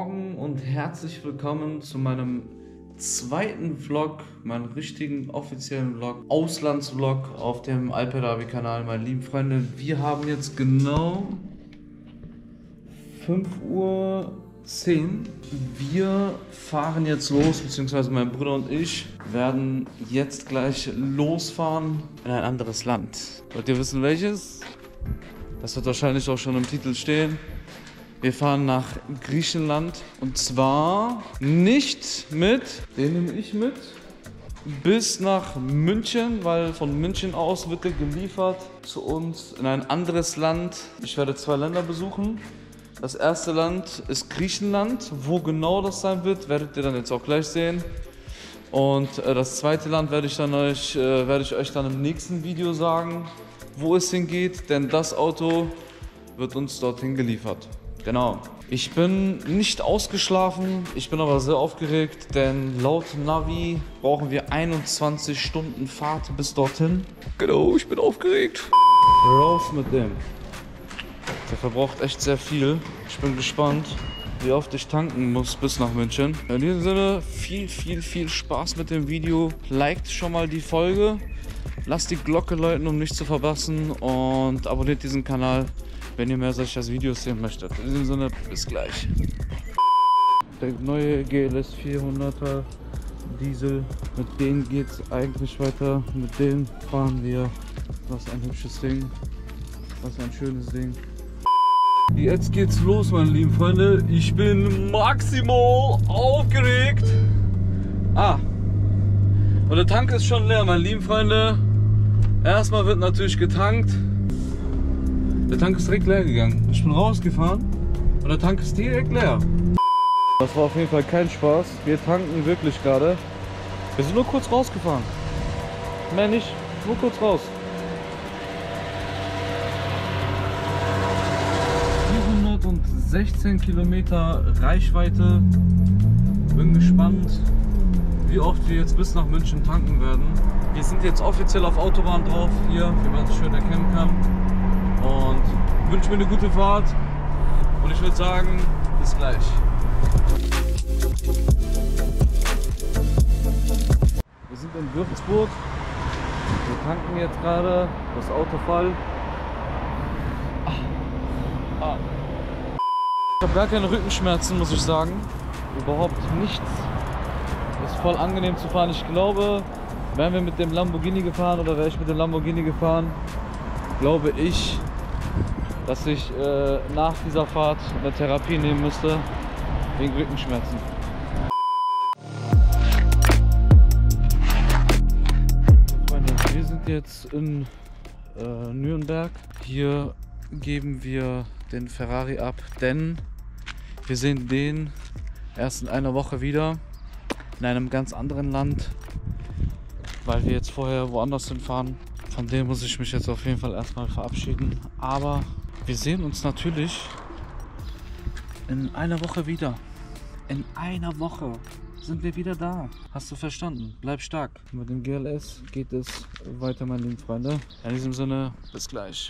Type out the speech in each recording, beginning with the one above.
Morgen und herzlich willkommen zu meinem zweiten Vlog, meinem richtigen offiziellen Vlog, Auslandsvlog auf dem Alperabi-Kanal, meine lieben Freunde. Wir haben jetzt genau 5:10 Uhr. Wir fahren jetzt los, beziehungsweise mein Bruder und ich werden jetzt gleich losfahren in ein anderes Land. Wollt ihr wissen welches? Das wird wahrscheinlich auch schon im Titel stehen. Wir fahren nach Griechenland und zwar nicht mit, den nehme ich mit, bis nach München, weil von München aus wird er geliefert zu uns in ein anderes Land. Ich werde 2 Länder besuchen. Das erste Land ist Griechenland. Wo genau das sein wird, werdet ihr dann jetzt auch gleich sehen. Und das zweite Land werde ich euch dann im nächsten Video sagen, wo es hingeht, denn das Auto wird uns dorthin geliefert. Genau. Ich bin nicht ausgeschlafen, ich bin aber sehr aufgeregt, denn laut Navi brauchen wir 21 Stunden Fahrt bis dorthin. Genau, ich bin aufgeregt. Raus mit dem. Der verbraucht echt sehr viel. Ich bin gespannt, wie oft ich tanken muss bis nach München. In diesem Sinne, viel Spaß mit dem Video. Liked schon mal die Folge. Lasst die Glocke läuten, um nichts zu verpassen. Und abonniert diesen Kanal, wenn ihr mehr solcher Videos sehen möchtet. In diesem Sinne, bis gleich. Der neue GLS 400er Diesel. Mit denen geht es eigentlich weiter. Mit denen fahren wir. Was ein hübsches Ding. Was ein schönes Ding. Jetzt geht's los, meine lieben Freunde. Ich bin maximal aufgeregt. Und der Tank ist schon leer, meine lieben Freunde. Erstmal wird natürlich getankt. Der Tank ist direkt leer gegangen. Ich bin rausgefahren und der Tank ist direkt leer. Das war auf jeden Fall kein Spaß. Wir tanken wirklich gerade. Wir sind nur kurz rausgefahren. Mehr nicht, nur kurz raus. 416 Kilometer Reichweite. Bin gespannt, wie oft wir jetzt bis nach München tanken werden. Wir sind jetzt offiziell auf Autobahn drauf, hier, wie man es schön erkennen kann. Und wünsche mir eine gute Fahrt. Und ich würde sagen, bis gleich. Wir sind in Würzburg. Wir tanken jetzt gerade, das Auto voll. Ich habe gar keine Rückenschmerzen, muss ich sagen. Überhaupt nichts. Ist voll angenehm zu fahren. Ich glaube, wären wir mit dem Lamborghini gefahren oder wäre ich mit dem Lamborghini gefahren, glaube ich, dass ich nach dieser Fahrt eine Therapie nehmen müsste wegen Rückenschmerzen. Freunde, wir sind jetzt in Nürnberg. Hier geben wir den Ferrari ab, denn wir sehen den erst in einer Woche wieder in einem ganz anderen Land, weil wir jetzt vorher woanders hinfahren. Von dem muss ich mich jetzt auf jeden Fall erstmal verabschieden, aber wir sehen uns natürlich in einer Woche wieder. In einer Woche sind wir wieder da. Hast du verstanden? Bleib stark. Mit dem GLS geht es weiter, meine lieben Freunde. In diesem Sinne, bis gleich.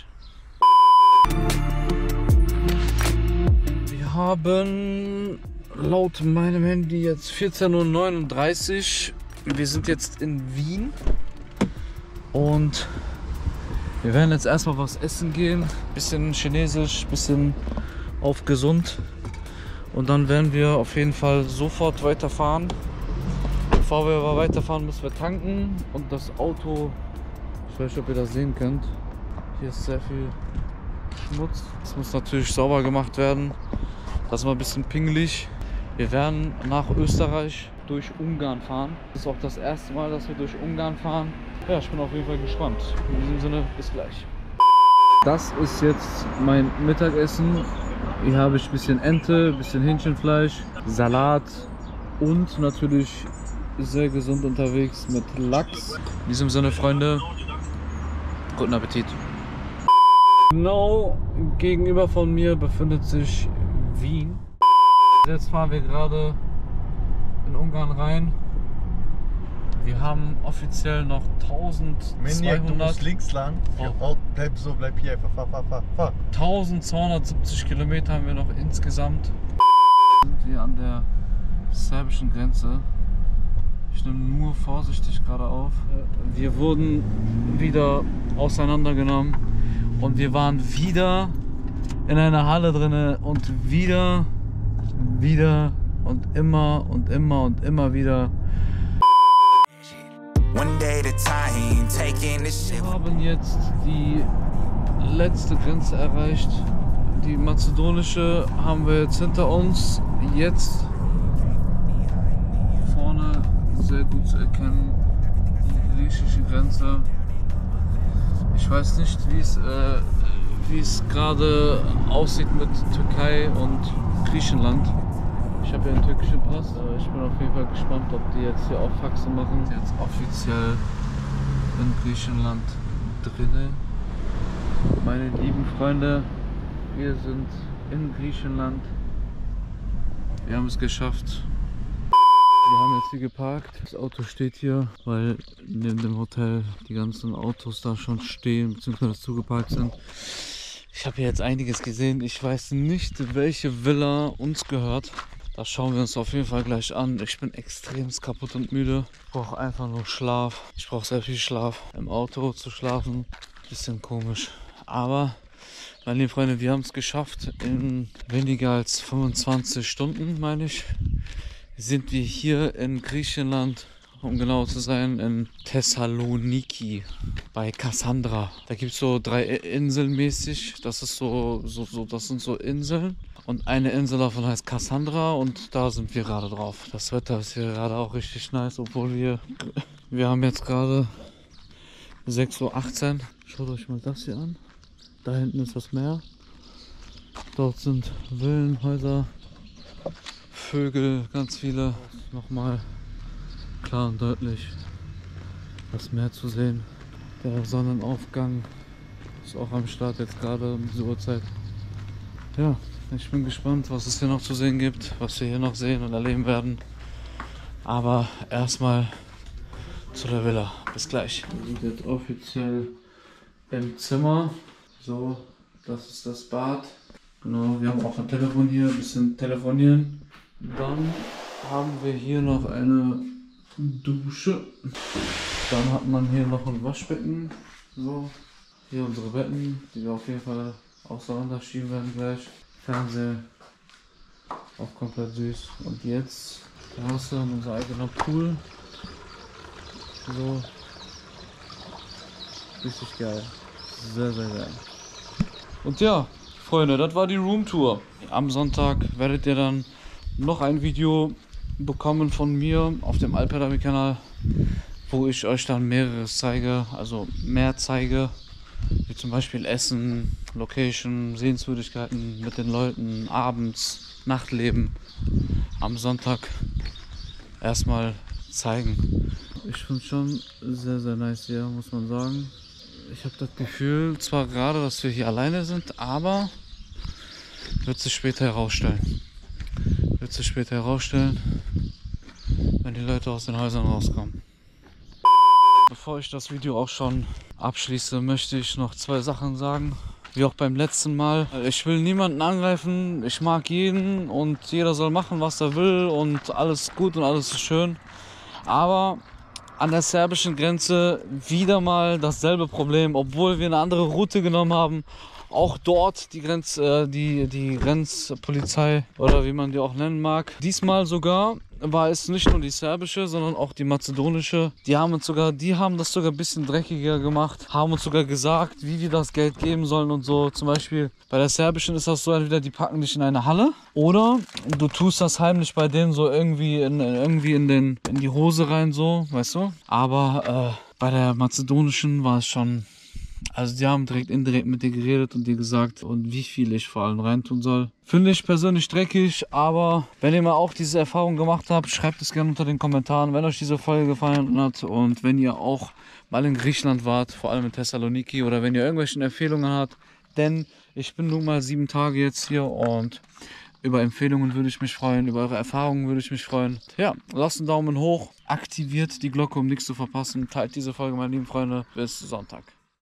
Wir haben laut meinem Handy jetzt 14:39 Uhr. Wir sind jetzt in Wien und wir werden jetzt erstmal was essen gehen. Bisschen chinesisch, bisschen auf gesund. Und dann werden wir auf jeden Fall sofort weiterfahren. Bevor wir aber weiterfahren, müssen wir tanken und das Auto, ich weiß nicht, ob ihr das sehen könnt, hier ist sehr viel Schmutz. Das muss natürlich sauber gemacht werden. Das ist mal ein bisschen pingelig. Wir werden nach Österreich durch Ungarn fahren. Das ist auch das erste Mal, dass wir durch Ungarn fahren. Ja, ich bin auf jeden Fall gespannt. In diesem Sinne, bis gleich. Das ist jetzt mein Mittagessen. Hier habe ich ein bisschen Ente, ein bisschen Hähnchenfleisch, Salat und natürlich sehr gesund unterwegs mit Lachs. In diesem Sinne, Freunde, guten Appetit. Genau gegenüber von mir befindet sich Wien. Jetzt fahren wir gerade in Ungarn rein. Wir haben offiziell noch 1200. Du musst links lang. Oh. Bleib hier einfach. Fahr. 1270 Kilometer haben wir noch insgesamt. Wir sind hier an der serbischen Grenze. Ich nehme nur vorsichtig gerade auf. Wir wurden wieder auseinandergenommen und wir waren wieder in einer Halle drinne und wieder und immer wieder. Wir haben jetzt die letzte Grenze erreicht. Die mazedonische haben wir jetzt hinter uns. Jetzt vorne sehr gut zu erkennen die griechische Grenze. Ich weiß nicht, wie es gerade aussieht mit Türkei und Griechenland. Ich habe ja einen türkischen Pass, aber ich bin auf jeden Fall gespannt, ob die jetzt hier auch Faxe machen. Jetzt offiziell in Griechenland drinne. Meine lieben Freunde, wir sind in Griechenland. Wir haben es geschafft. Wir haben jetzt hier geparkt. Das Auto steht hier, weil neben dem Hotel die ganzen Autos da schon stehen bzw. zugeparkt sind. Ich habe hier jetzt einiges gesehen. Ich weiß nicht, welche Villa uns gehört. Das schauen wir uns auf jeden Fall gleich an. Ich bin extrem kaputt und müde. Ich brauche einfach nur Schlaf. Ich brauche sehr viel Schlaf. Im Auto zu schlafen, bisschen komisch. Aber, meine lieben Freunde, wir haben es geschafft. In weniger als 25 Stunden, meine ich, sind wir hier in Griechenland, um genau zu sein, in Thessaloniki bei Kassandra. Da gibt es so 3 Inseln mäßig. Das ist das sind so Inseln. Und eine Insel davon heißt Kassandra und da sind wir gerade drauf. Das Wetter ist hier gerade auch richtig nice, obwohl wir haben jetzt gerade 6:18 Uhr. Schaut euch mal das hier an. Da hinten ist das Meer. Dort sind Villen, Häuser, Vögel, ganz viele. Nochmal klar und deutlich das Meer zu sehen. Der Sonnenaufgang ist auch am Start jetzt gerade um diese Uhrzeit. Ja, ich bin gespannt, was es hier noch zu sehen gibt, was wir hier noch sehen und erleben werden. Aber erstmal zu der Villa. Bis gleich. Wir sind jetzt offiziell im Zimmer. So, das ist das Bad. Genau, wir haben auch ein Telefon hier, ein bisschen telefonieren. Dann haben wir hier noch eine Dusche. Dann hat man hier noch ein Waschbecken. So, hier unsere Betten, die wir auf jeden Fall auseinanderschieben werden gleich. Fernseher, auch komplett süß. Und jetzt Terrasse und unser eigener Pool. So, richtig geil. Sehr, sehr geil. Und ja, Freunde, das war die Roomtour. Am Sonntag werdet ihr dann noch ein Video bekommen von mir auf dem Alperami-Kanal, wo ich euch dann mehreres zeige, also mehr zeige, wie zum Beispiel Essen, Location, Sehenswürdigkeiten mit den Leuten, abends, Nachtleben. Am Sonntag erstmal zeigen. Ich finde es schon sehr, sehr nice hier, muss man sagen. Ich habe das Gefühl, zwar gerade, dass wir hier alleine sind, aber wird sich später herausstellen. Wenn die Leute aus den Häusern rauskommen. Bevor ich das Video auch schon abschließe, möchte ich noch 2 Sachen sagen. Wie auch beim letzten Mal. Ich will niemanden angreifen, ich mag jeden und jeder soll machen, was er will und alles gut und alles ist schön. Aber an der serbischen Grenze wieder mal dasselbe Problem, obwohl wir eine andere Route genommen haben. Auch dort die Grenzpolizei oder wie man die auch nennen mag. Diesmal sogar war es nicht nur die serbische, sondern auch die mazedonische. Die haben das sogar ein bisschen dreckiger gemacht, haben uns sogar gesagt, wie wir das Geld geben sollen und so. Zum Beispiel bei der serbischen ist das so, entweder die packen dich in eine Halle oder du tust das heimlich bei denen so irgendwie in die Hose rein, so, weißt du. Aber bei der mazedonischen war es schon. Also die haben indirekt mit dir geredet und dir gesagt, und wie viel ich vor allem reintun soll. Finde ich persönlich dreckig, aber wenn ihr mal auch diese Erfahrung gemacht habt, schreibt es gerne unter den Kommentaren, wenn euch diese Folge gefallen hat und wenn ihr auch mal in Griechenland wart, vor allem in Thessaloniki, oder wenn ihr irgendwelche Empfehlungen habt, denn ich bin nun mal 7 Tage jetzt hier und über Empfehlungen würde ich mich freuen, über eure Erfahrungen würde ich mich freuen. Ja, lasst einen Daumen hoch, aktiviert die Glocke, um nichts zu verpassen, teilt diese Folge, meine lieben Freunde, bis Sonntag.